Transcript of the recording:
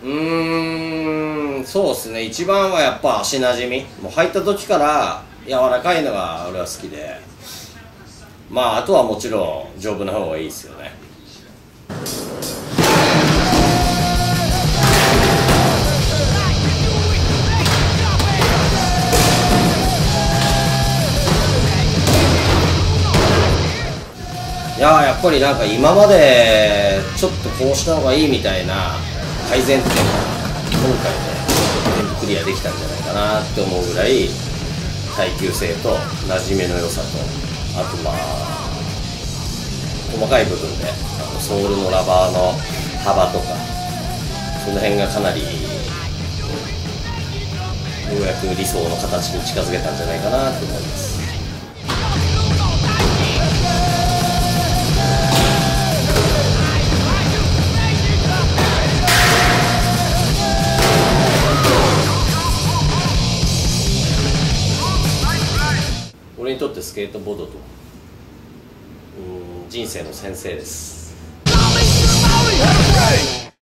そうですね。一番はやっぱ足なじみ。もう入った時から柔らかいのが俺は好きで、まああとはもちろん丈夫な方がいいですよね。やっぱりなんか今までちょっとこうした方がいいみたいな改善点が今回で全部クリアできたんじゃないかなって思うぐらい、耐久性と馴染みの良さと、あとまあ細かい部分でソールのラバーの幅とか、その辺がかなりようやく理想の形に近づけたんじゃないかなと思います。俺にとってスケートボードと人生の先生です。